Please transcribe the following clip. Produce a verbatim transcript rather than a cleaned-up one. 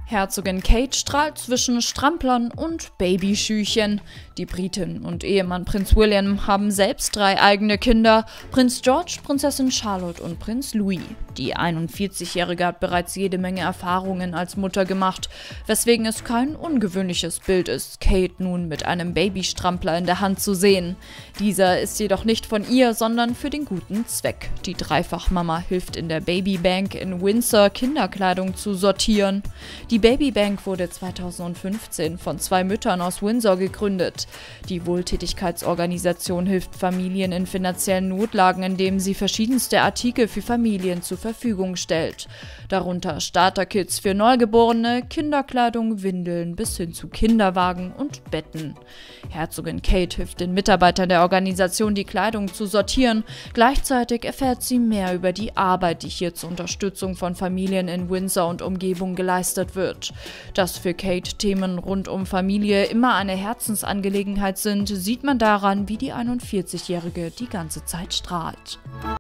Herzogin Kate strahlt zwischen Stramplern und Babyschüchen. Die Britin und Ehemann Prinz William haben selbst drei eigene Kinder: Prinz George, Prinzessin Charlotte und Prinz Louis. Die einundvierzigjährige hat bereits jede Menge Erfahrungen als Mutter gemacht, weswegen es kein ungewöhnliches Bild ist, Kate nun mit einem Babystrampler in der Hand zu sehen. Dieser ist jedoch nicht von ihr, sondern für den guten Zweck. Die Dreifachmama hilft in der Babybank in Windsor, Kinderkleidung zu sortieren. Die Babybank wurde zweitausendfünfzehn von zwei Müttern aus Windsor gegründet. Die Wohltätigkeitsorganisation hilft Familien in finanziellen Notlagen, indem sie verschiedenste Artikel für Familien zur Verfügung stellt. Darunter Starterkits für Neugeborene, Kinderkleidung, Windeln bis hin zu Kinderwagen und Betten. Herzogin Kate hilft den Mitarbeitern der Organisation, die Kleidung zu sortieren. Gleichzeitig erfährt sie mehr über die Arbeit, die hier zur Unterstützung von Familien in Windsor und Umgebung geleistet wird. Dass für Kate Themen rund um Familie immer eine Herzensangelegenheit sind, sieht man daran, wie die einundvierzigjährige die ganze Zeit strahlt.